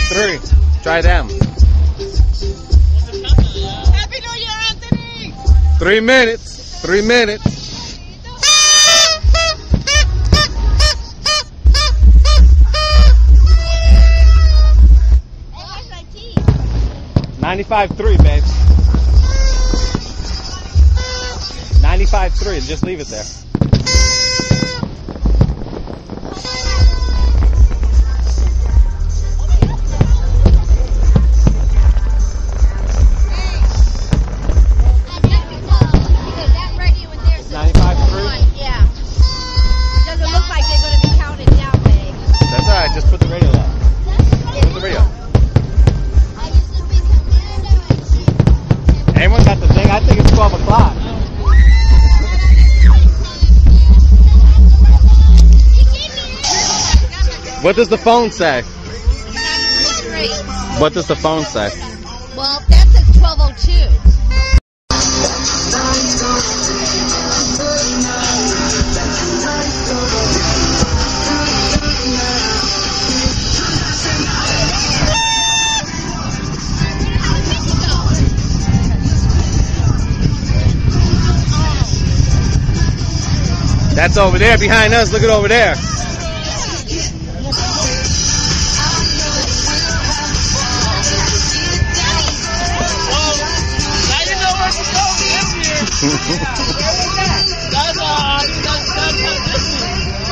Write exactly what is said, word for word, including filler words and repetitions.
three. Try them. Happy New Year, Anthony! Three minutes. Three minutes. ninety-five three, babe. ninety-five three. Just leave it there. ninety-five three? Yeah. Doesn't look like they're going to be counted down, babe. That's alright. Just put the radio down. Put the radio. Anyone got the thing? I think it's twelve o'clock. What does the phone say? What does the phone say? Well, that says twelve oh two. That's over there behind us. Look at over there. That's all. That's, that's, that's, that's,